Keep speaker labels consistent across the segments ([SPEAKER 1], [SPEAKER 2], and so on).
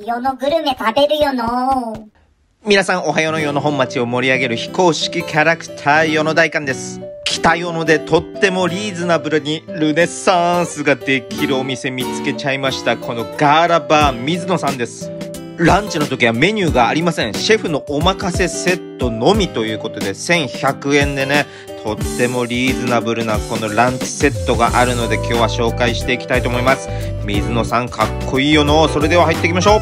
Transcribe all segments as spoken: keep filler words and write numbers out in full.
[SPEAKER 1] 世のグルメ食べるよの。
[SPEAKER 2] 皆さんおはようの世の本町を盛り上げる非公式キャラクター世の大観です。北世のでとってもリーズナブルにルネッサンスができるお店見つけちゃいました。このガーラバー水野さんです。ランチの時はメニューがありません。シェフのお任せセットのみということでせんひゃくえんでね、とってもリーズナブルなこのランチセットがあるので今日は紹介していきたいと思います。水野さんかっこいいよの。それでは入っていきましょう。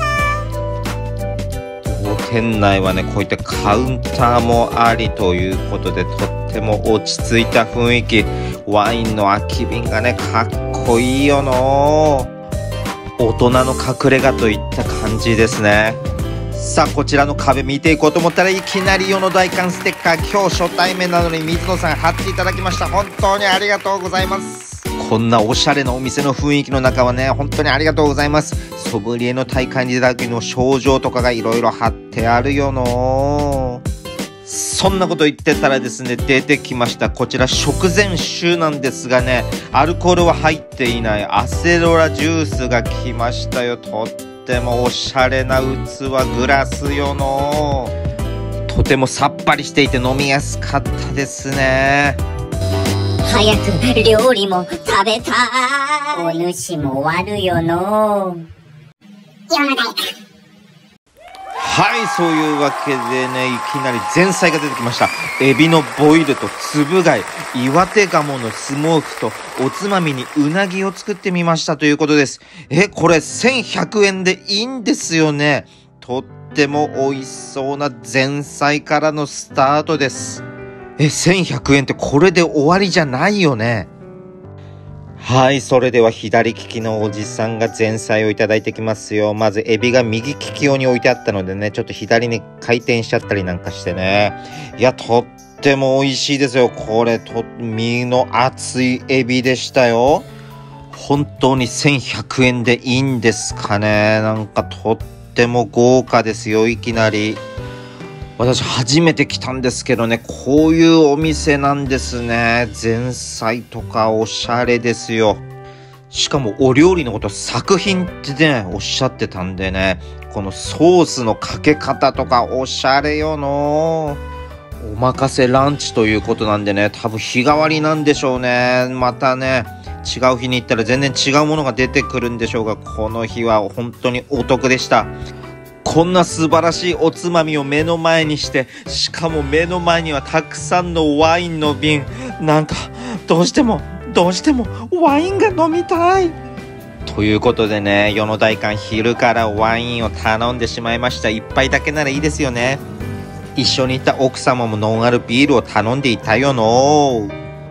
[SPEAKER 2] 店内はねこういったカウンターもありということでとっても落ち着いた雰囲気。ワインの空き瓶がねかっこいいよの。大人の隠れ家といった感じですね。さあこちらの壁見ていこうと思ったらいきなり世の大観ステッカー今日初対面なのに水野さん貼っていただきました。本当にありがとうございます。こんなおしゃれなお店の雰囲気の中はね本当にありがとうございます。ソムリエの大会に出た時の賞状とかがいろいろ貼ってあるよの。そんなこと言ってたらですね出てきましたこちら食前酒なんですがねアルコールは入っていないアセロラジュースが来ましたよ。とってもおしゃれな器グラスよの。とてもさっぱりしていて飲みやすかったですね。
[SPEAKER 1] 早く料理も食べたい。お主も悪よの。世の大観。
[SPEAKER 2] はい、そういうわけでねいきなり前菜が出てきました。エビのボイルとつぶ貝、岩手ガモのスモークとおつまみにうなぎを作ってみましたということです。え、これせんひゃくえんでいいんですよね。とっても美味しそうな前菜からのスタートです。え、せんひゃくえんってこれで終わりじゃないよね。はい、それでは左利きのおじさんが前菜をいただいてきますよ。まずエビが右利き用に置いてあったのでねちょっと左に回転しちゃったりなんかしてね、いやとっても美味しいですよ。これと身の厚いエビでしたよ。本当にせんひゃくえんでいいんですかね。なんかとっても豪華ですよ。いきなり私初めて来たんですけどねこういうお店なんですね。前菜とかおしゃれですよ。しかもお料理のこと作品ってねおっしゃってたんでねこのソースのかけ方とかおしゃれよの。お任せランチということなんでね多分日替わりなんでしょうね。またね違う日に行ったら全然違うものが出てくるんでしょうがこの日は本当にお得でした。こんな素晴らしいおつまみを目の前にしてしかも目の前にはたくさんのワインの瓶。なんかどうしてもどうしてもワインが飲みたいということでね世の大観昼からワインを頼んでしまいました。一杯だけならいいですよね。一緒にいた奥様もノンアルビールを頼んでいたよの。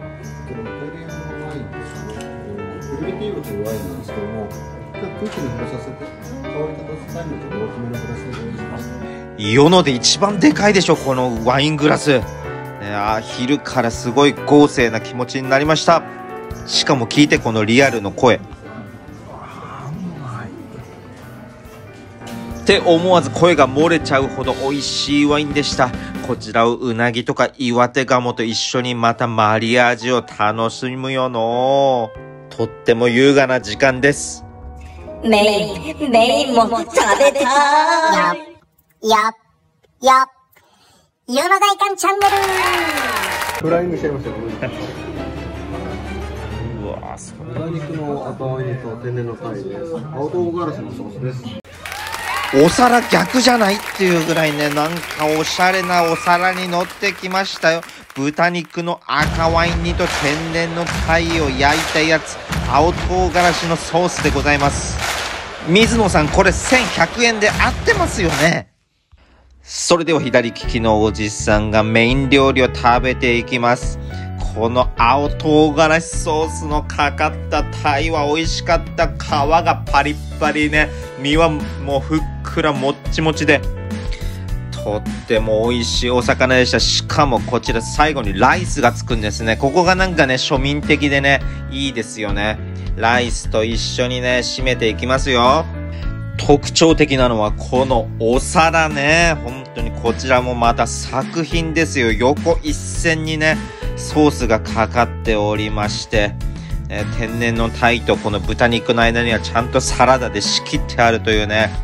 [SPEAKER 2] 世ので一番でかいでしょこのワイングラス、ね、あ昼からすごい豪勢な気持ちになりました。しかも聞いてこのリアルの声って思わず声が漏れちゃうほど美味しいワインでした。こちらをうなぎとか岩手ガモと一緒にまたマリアージュを楽しむよの。とっても優雅な時間です。
[SPEAKER 1] メインメインも食べたい。やや世の大観チャンネル
[SPEAKER 3] フライングしちゃいました。
[SPEAKER 2] うわすごい。
[SPEAKER 3] 豚肉の赤ワインと天然のタイです。青唐辛子のソースです。
[SPEAKER 2] お皿逆じゃないっていうぐらいねなんかおしゃれなお皿に乗ってきましたよ。豚肉の赤ワイン煮と天然のタイを焼いたやつ青唐辛子のソースでございます。水野さんこれせんひゃくえんで合ってますよね。それでは左利きのおじさんがメイン料理を食べていきます。この青唐辛子ソースのかかったタイは美味しかった。皮がパリッパリね身はもうふっくらもっちもちでとっても美味しいお魚でした。しかもこちら最後にライスがつくんですね。ここがなんかね庶民的でねいいですよね。ライスと一緒にね締めていきますよ。特徴的なのはこのお皿ね。本当にこちらもまた作品ですよ。横一線にねソースがかかっておりまして、えー、天然のタイとこの豚肉の間にはちゃんとサラダで仕切ってあるというね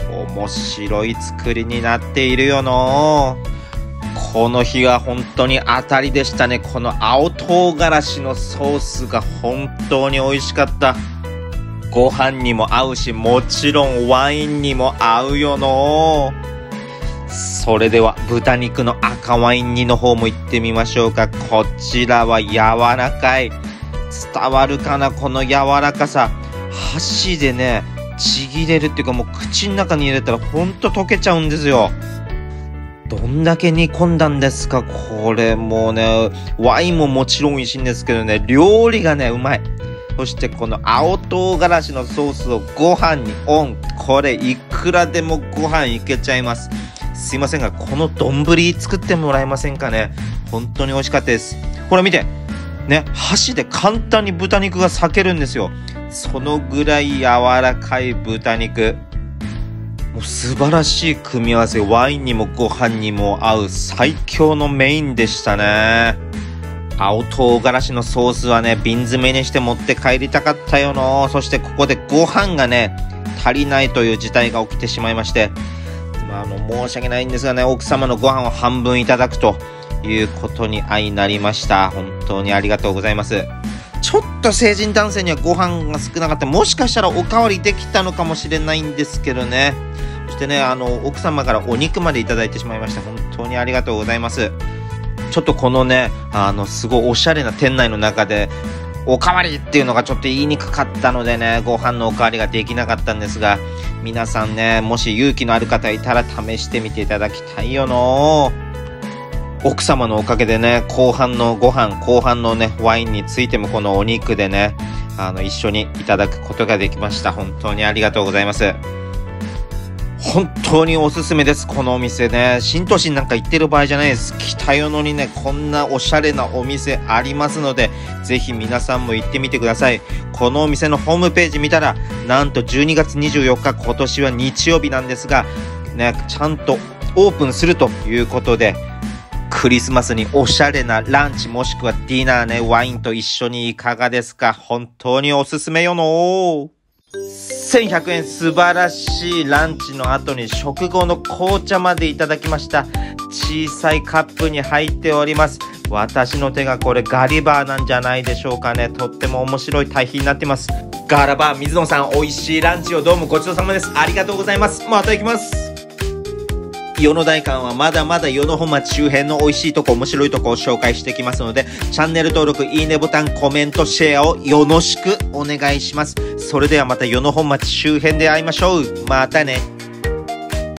[SPEAKER 2] 面白い作りになっているよの。この日は本当に当たりでしたね。この青唐辛子のソースが本当に美味しかった。ご飯にも合うし、もちろんワインにも合うよの。それでは豚肉の赤ワイン煮の方もいってみましょうか。こちらは柔らかい。伝わるかな、この柔らかさ。箸でね、ちぎれるっていうか、もう口の中に入れたらほんと溶けちゃうんですよ。どんだけ煮込んだんですか、これ。もうね、ワインももちろん美味しいんですけどね、料理がね、うまい。そしてこの青唐辛子のソースをご飯にオン。これいくらでもご飯いけちゃいます。すいませんが、この丼作ってもらえませんかね。本当に美味しかったです。ほら見て。ね、箸で簡単に豚肉が裂けるんですよ。そのぐらい柔らかい豚肉。もう素晴らしい組み合わせ。ワインにもご飯にも合う最強のメインでしたね。青唐辛子のソースはね、瓶詰めにして持って帰りたかったよの。そしてここでご飯がね、足りないという事態が起きてしまいまして、まあ、あの申し訳ないんですがね、奥様のご飯を半分いただくということに相なりました。本当にありがとうございます。ちょっと成人男性にはご飯が少なかった。もしかしたらおかわりできたのかもしれないんですけどね。そしてね、あの奥様からお肉までいただいてしまいまして、本当にありがとうございます。ちょっとこのね、あのすごいおしゃれな店内の中でおかわりっていうのがちょっと言いにくかったのでね、ご飯のおかわりができなかったんですが、皆さんね、もし勇気のある方いたら試してみていただきたいよの。奥様のおかげでね、後半のご飯、後半のね、ワインについてもこのお肉でね、あの、一緒にいただくことができました。本当にありがとうございます。本当におすすめです、このお店ね。新都心なんか行ってる場合じゃないです。北与野にね、こんなおしゃれなお店ありますので、ぜひ皆さんも行ってみてください。このお店のホームページ見たら、なんとじゅうにがつにじゅうよっか、今年は日曜日なんですが、ね、ちゃんとオープンするということで、クリスマスにおしゃれなランチもしくはディナーね、ワインと一緒にいかがですか。本当におすすめよの。せんひゃくえん、素晴らしいランチの後に食後の紅茶までいただきました。小さいカップに入っております。私の手がこれガリバーなんじゃないでしょうかね。とっても面白い対比になってます。ガラバー水野さん、美味しいランチをどうもごちそうさまです。ありがとうございます。また行きます。与野代館はまだまだ与野本町周辺の美味しいとこ面白いとこを紹介してきますので、チャンネル登録、いいねボタン、コメント、シェアをよろしくお願いします。それではまた与野本町周辺で会いましょう。またね。